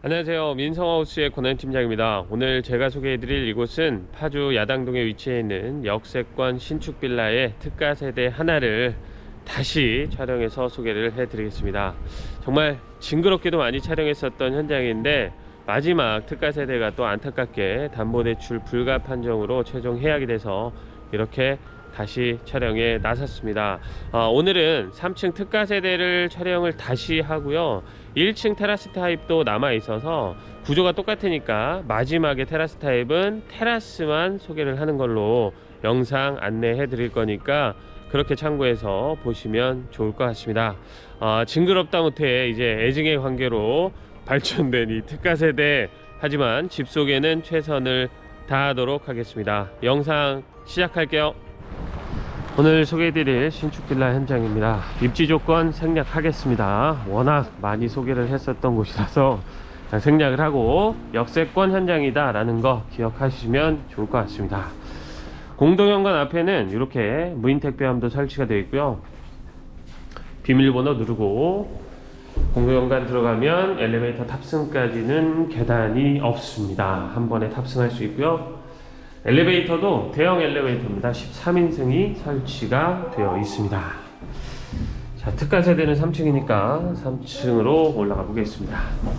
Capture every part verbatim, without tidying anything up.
안녕하세요. 민성하우스의 권한 팀장입니다. 오늘 제가 소개해드릴 이곳은 파주 야당동에 위치해 있는 역세권 신축 빌라의 특가 세대 하나를 다시 촬영해서 소개를 해드리겠습니다. 정말 징그럽게도 많이 촬영했었던 현장인데 마지막 특가 세대가 또 안타깝게 담보대출 불가 판정으로 최종 해약이 돼서 이렇게 다시 촬영에 나섰습니다. 어, 오늘은 삼 층 특가 세대를 촬영을 다시 하고요, 일 층 테라스 타입도 남아 있어서 구조가 똑같으니까 마지막에 테라스 타입은 테라스만 소개를 하는 걸로 영상 안내해 드릴 거니까 그렇게 참고해서 보시면 좋을 것 같습니다. 어, 징그럽다 못해 이제 애증의 관계로 발전된 이 특가 세대, 하지만 집 소개는 최선을 다하도록 하겠습니다. 영상 시작할게요. 오늘 소개해드릴 신축 빌라 현장입니다. 입지 조건 생략하겠습니다. 워낙 많이 소개를 했었던 곳이라서 생략을 하고 역세권 현장이다 라는 거 기억하시면 좋을 것 같습니다. 공동현관 앞에는 이렇게 무인 택배함도 설치가 되어 있고요, 비밀번호 누르고 공동현관 들어가면 엘리베이터 탑승까지는 계단이 없습니다. 한 번에 탑승할 수 있고요, 엘리베이터도 대형 엘리베이터입니다. 십삼 인승이 설치가 되어 있습니다. 자, 특가 세대는 삼 층이니까 삼 층으로 올라가 보겠습니다.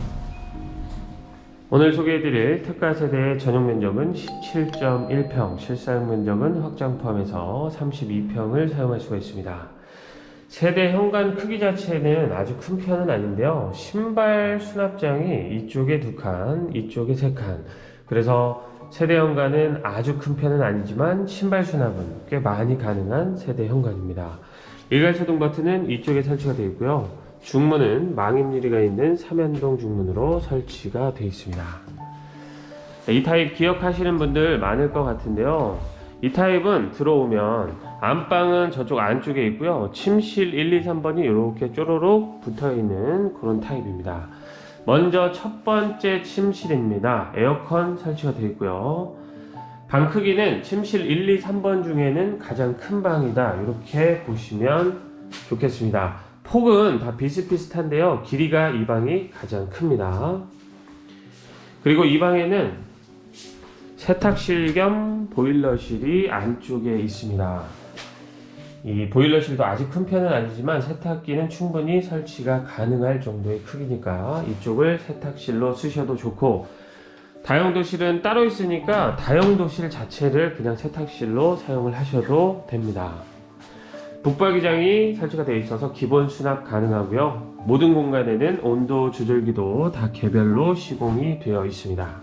오늘 소개해드릴 특가 세대의 전용 면적은 십칠 점 일 평, 실사용 면적은 확장 포함해서 삼십이 평을 사용할 수가 있습니다. 세대 현관 크기 자체는 아주 큰 편은 아닌데요, 신발 수납장이 이쪽에 두 칸, 이쪽에 세 칸, 그래서 세대 현관은 아주 큰 편은 아니지만 신발 수납은 꽤 많이 가능한 세대 현관입니다. 일괄소등 버튼은 이쪽에 설치가 되어 있고요, 중문은 망임 유리가 있는 삼연동 중문으로 설치가 되어 있습니다. 이 타입 기억하시는 분들 많을 것 같은데요, 이 타입은 들어오면 안방은 저쪽 안쪽에 있고요, 침실 일, 이, 삼 번이 이렇게 쪼로록 붙어 있는 그런 타입입니다. 먼저 첫 번째 침실입니다. 에어컨 설치가 되어 있고요, 방 크기는 침실 일, 이, 삼 번 중에는 가장 큰 방이다, 이렇게 보시면 좋겠습니다. 폭은 다 비슷비슷한데요, 길이가 이 방이 가장 큽니다. 그리고 이 방에는 세탁실 겸 보일러실이 안쪽에 있습니다. 이 보일러실도 아직 큰 편은 아니지만 세탁기는 충분히 설치가 가능할 정도의 크기니까 이쪽을 세탁실로 쓰셔도 좋고, 다용도실은 따로 있으니까 다용도실 자체를 그냥 세탁실로 사용을 하셔도 됩니다. 북박이장이 설치가 되어 있어서 기본 수납 가능하고요, 모든 공간에는 온도 조절기도 다 개별로 시공이 되어 있습니다.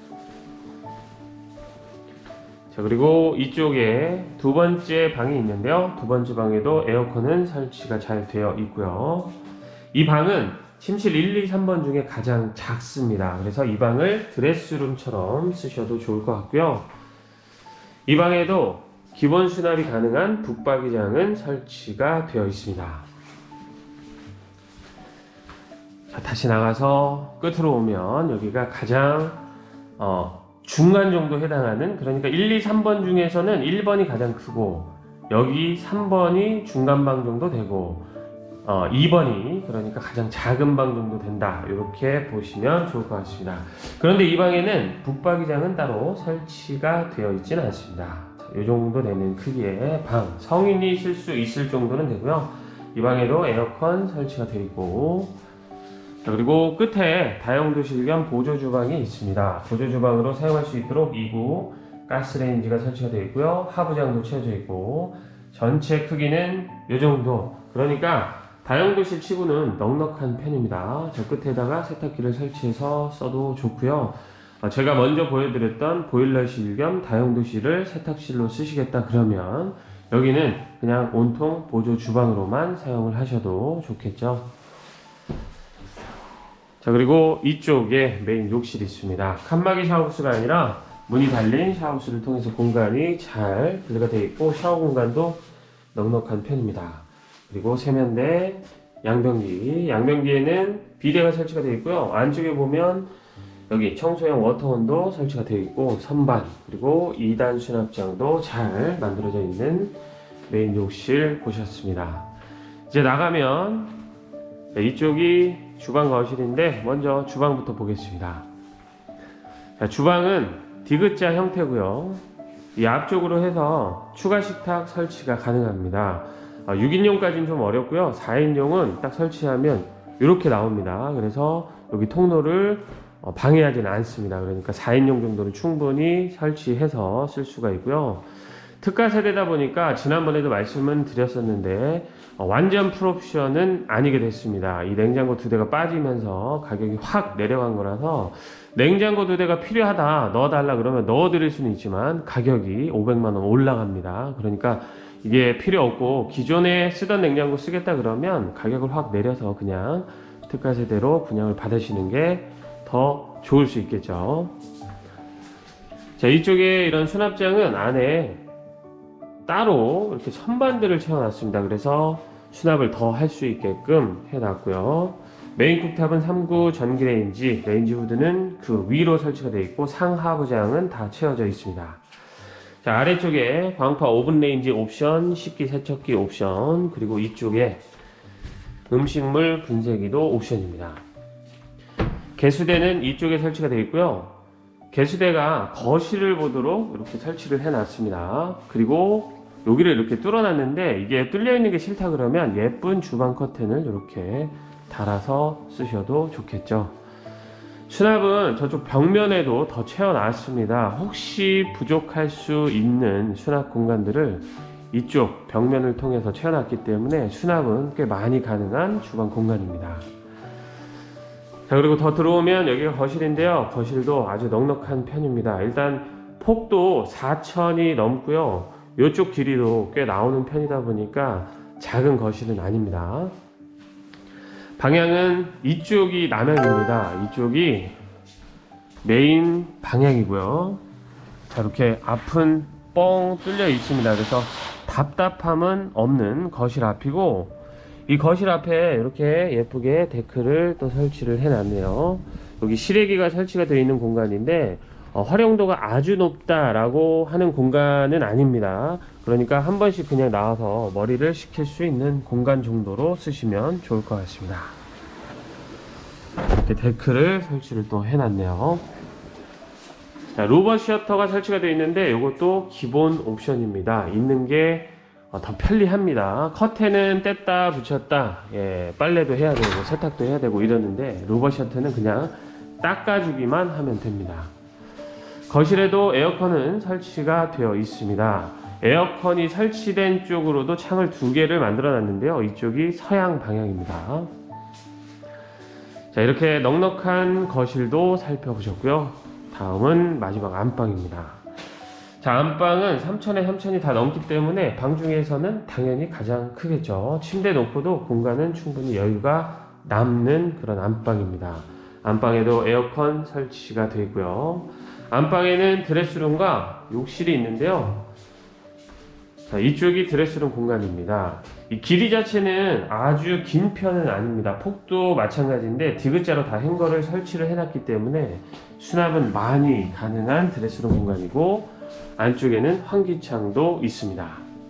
자, 그리고 이쪽에 두 번째 방이 있는데요, 두 번째 방에도 에어컨은 설치가 잘 되어 있고요, 이 방은 침실 일, 이, 삼 번 중에 가장 작습니다. 그래서 이 방을 드레스룸처럼 쓰셔도 좋을 것 같고요, 이 방에도 기본 수납이 가능한 북박이장은 설치가 되어 있습니다. 자, 다시 나가서 끝으로 오면 여기가 가장 어, 중간 정도 해당하는, 그러니까 일, 이, 삼 번 중에서는 일 번이 가장 크고 여기 삼 번이 중간방 정도 되고 어, 이 번이 그러니까 가장 작은 방 정도 된다, 이렇게 보시면 좋을 것 같습니다. 그런데 이 방에는 북박이장은 따로 설치가 되어 있지는 않습니다. 이 정도 되는 크기의 방, 성인이 쓸 수 있을 정도는 되고요, 이 방에도 에어컨 설치가 되어 있고, 자, 그리고 끝에 다용도실 겸 보조주방이 있습니다. 보조주방으로 사용할 수 있도록 이 구 가스레인지가 설치가 되어 있고요, 하부장도 채워져 있고, 전체 크기는 이 정도, 그러니까 다용도실 치고는 넉넉한 편입니다. 저 끝에다가 세탁기를 설치해서 써도 좋고요, 제가 먼저 보여드렸던 보일러실 겸 다용도실을 세탁실로 쓰시겠다 그러면 여기는 그냥 온통 보조 주방으로만 사용을 하셔도 좋겠죠. 자, 그리고 이쪽에 메인 욕실이 있습니다. 칸막이 샤워부스가 아니라 문이 달린 샤워부스를 통해서 공간이 잘 분리가 되어 있고, 샤워 공간도 넉넉한 편입니다. 그리고 세면대, 양변기, 양변기에는 비데가 설치가 되어 있고요, 안쪽에 보면 여기 청소용 워터원도 설치가 되어 있고, 선반, 그리고 이 단 수납장도 잘 만들어져 있는 메인 욕실 보셨습니다. 이제 나가면 이쪽이 주방 거실인데 먼저 주방부터 보겠습니다. 자, 주방은 디귿자 형태고요. 이 앞쪽으로 해서 추가 식탁 설치가 가능합니다. 아, 육 인용까지는 좀 어렵고요. 사 인용은 딱 설치하면 이렇게 나옵니다. 그래서 여기 통로를 어, 방해하지는 않습니다. 그러니까 사 인용 정도는 충분히 설치해서 쓸 수가 있고요. 특가 세대다 보니까 지난번에도 말씀은 드렸었는데 어, 완전 풀옵션은 아니게 됐습니다. 이 냉장고 두 대가 빠지면서 가격이 확 내려간 거라서 냉장고 두 대가 필요하다 넣어달라 그러면 넣어드릴 수는 있지만 가격이 오백만 원 올라갑니다. 그러니까 이게 필요 없고 기존에 쓰던 냉장고 쓰겠다 그러면 가격을 확 내려서 그냥 특가 세대로 분양을 받으시는 게 더 좋을 수 있겠죠. 자, 이쪽에 이런 수납장은 안에 따로 이렇게 선반들을 채워놨습니다. 그래서 수납을 더 할 수 있게끔 해놨고요. 메인 쿡탑은 삼 구 전기 레인지, 레인지 후드는 그 위로 설치가 되어 있고 상하부장은 다 채워져 있습니다. 자, 아래쪽에 광파 오븐 레인지 옵션, 식기 세척기 옵션, 그리고 이쪽에 음식물 분쇄기도 옵션입니다. 개수대는 이쪽에 설치가 되어 있고요. 개수대가 거실을 보도록 이렇게 설치를 해놨습니다. 그리고 여기를 이렇게 뚫어놨는데 이게 뚫려 있는 게 싫다 그러면 예쁜 주방 커튼을 이렇게 달아서 쓰셔도 좋겠죠. 수납은 저쪽 벽면에도 더 채워놨습니다. 혹시 부족할 수 있는 수납 공간들을 이쪽 벽면을 통해서 채워놨기 때문에 수납은 꽤 많이 가능한 주방 공간입니다. 자, 그리고 더 들어오면 여기가 거실인데요. 거실도 아주 넉넉한 편입니다. 일단 폭도 사천이 넘고요. 이쪽 길이도 꽤 나오는 편이다 보니까 작은 거실은 아닙니다. 방향은 이쪽이 남향입니다. 이쪽이 메인 방향이고요. 자, 이렇게 앞은 뻥 뚫려 있습니다. 그래서 답답함은 없는 거실 앞이고, 이 거실 앞에 이렇게 예쁘게 데크를 또 설치를 해놨네요. 여기 실외기가 설치가 되어 있는 공간인데 어, 활용도가 아주 높다라고 하는 공간은 아닙니다. 그러니까 한 번씩 그냥 나와서 머리를 식힐 수 있는 공간 정도로 쓰시면 좋을 것 같습니다. 이렇게 데크를 설치를 또 해놨네요. 자, 로버 셔터가 설치가 되어 있는데 이것도 기본 옵션입니다. 있는 게 더 편리합니다. 커튼은 뗐다 붙였다, 예, 빨래도 해야 되고 세탁도 해야 되고 이러는데 로버 셔터는 그냥 닦아주기만 하면 됩니다. 거실에도 에어컨은 설치가 되어 있습니다. 에어컨이 설치된 쪽으로도 창을 두 개를 만들어 놨는데요. 이쪽이 서양 방향입니다. 자, 이렇게 넉넉한 거실도 살펴보셨고요. 다음은 마지막 안방입니다. 자, 안방은 삼천에 삼천이 다 넘기 때문에 방 중에서는 당연히 가장 크겠죠. 침대 놓고도 공간은 충분히 여유가 남는 그런 안방입니다. 안방에도 에어컨 설치가 되어 있고요. 안방에는 드레스룸과 욕실이 있는데요. 자, 이쪽이 드레스룸 공간입니다. 이 길이 자체는 아주 긴 편은 아닙니다. 폭도 마찬가지인데 디귿자로 다 행거를 설치를 해놨기 때문에 수납은 많이 가능한 드레스룸 공간이고, 안쪽에는 환기창도 있습니다.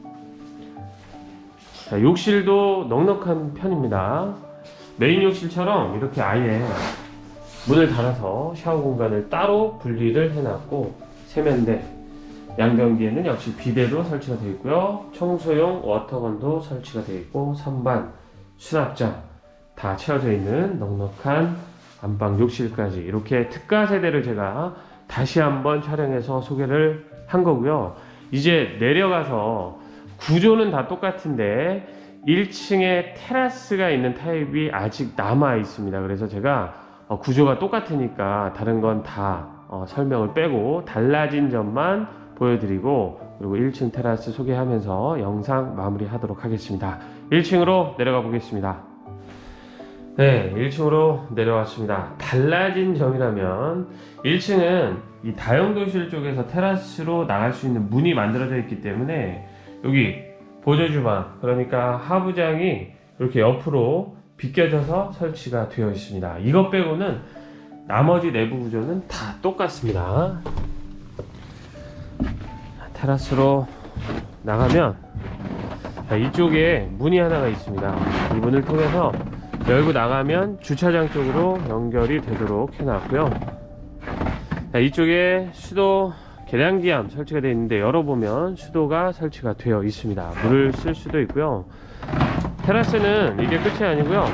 자, 욕실도 넉넉한 편입니다. 메인 욕실처럼 이렇게 아예 문을 달아서 샤워 공간을 따로 분리를 해놨고, 세면대, 양변기에는 역시 비데도 설치가 되어 있고요. 청소용 워터건도 설치가 되어 있고, 선반, 수납장 다 채워져 있는 넉넉한 안방 욕실까지 이렇게 특가 세대를 제가 다시 한번 촬영해서 소개를 한 거고요. 이제 내려가서 구조는 다 똑같은데 일 층에 테라스가 있는 타입이 아직 남아 있습니다. 그래서 제가 구조가 똑같으니까 다른 건 다 설명을 빼고 달라진 점만 보여드리고, 그리고 일 층 테라스 소개하면서 영상 마무리 하도록 하겠습니다. 일 층으로 내려가 보겠습니다. 네, 일 층으로 내려왔습니다. 달라진 점이라면 일 층은 이 다용도실 쪽에서 테라스로 나갈 수 있는 문이 만들어져 있기 때문에 여기 보조주방, 그러니까 하부장이 이렇게 옆으로 비껴져서 설치가 되어 있습니다. 이것 빼고는 나머지 내부 구조는 다 똑같습니다. 테라스로 나가면 자, 이쪽에 문이 하나가 있습니다. 이 문을 통해서 열고 나가면 주차장 쪽으로 연결이 되도록 해놨고요. 자, 이쪽에 수도 계량기암 설치가 되어 있는데 열어보면 수도가 설치가 되어 있습니다. 물을 쓸 수도 있고요. 테라스는 이게 끝이 아니고요.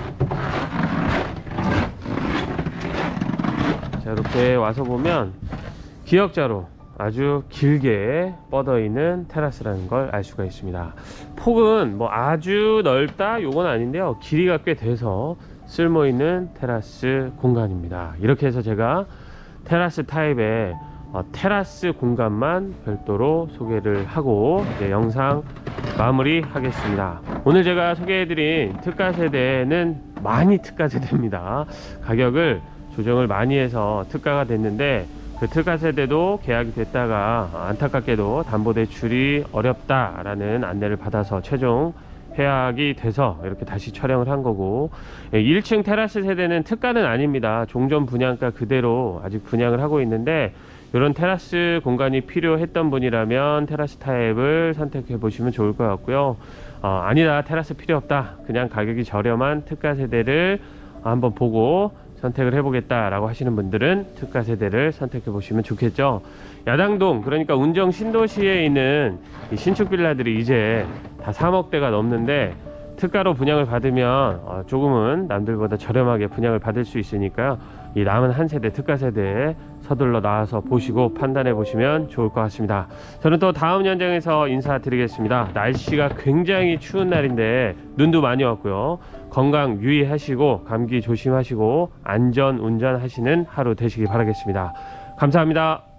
자, 이렇게 와서 보면 기역자로 아주 길게 뻗어 있는 테라스라는 걸 알 수가 있습니다. 폭은 뭐 아주 넓다 요건 아닌데요, 길이가 꽤 돼서 쓸모 있는 테라스 공간입니다. 이렇게 해서 제가 테라스 타입의 어, 테라스 공간만 별도로 소개를 하고 이제 영상 마무리 하겠습니다. 오늘 제가 소개해드린 특가 세대는 많이 특가 세대입니다. 가격을 조정을 많이 해서 특가가 됐는데, 그 특가 세대도 계약이 됐다가 안타깝게도 담보대출이 어렵다라는 안내를 받아서 최종 해약이 돼서 이렇게 다시 촬영을 한 거고, 일 층 테라스 세대는 특가는 아닙니다. 종전 분양가 그대로 아직 분양을 하고 있는데, 이런 테라스 공간이 필요했던 분이라면 테라스 타입을 선택해 보시면 좋을 것 같고요. 어, 아니다, 테라스 필요 없다, 그냥 가격이 저렴한 특가 세대를 한번 보고 선택을 해보겠다 라고 하시는 분들은 특가 세대를 선택해 보시면 좋겠죠. 야당동, 그러니까 운정 신도시에 있는 이 신축 빌라들이 이제 다 삼억대가 넘는데, 특가로 분양을 받으면 어 조금은 남들보다 저렴하게 분양을 받을 수 있으니까요, 이 남은 한 세대 특가 세대에 서둘러 나와서 보시고 판단해 보시면 좋을 것 같습니다. 저는 또 다음 현장에서 인사드리겠습니다. 날씨가 굉장히 추운 날인데 눈도 많이 왔고요. 건강 유의하시고 감기 조심하시고 안전 운전하시는 하루 되시기 바라겠습니다. 감사합니다.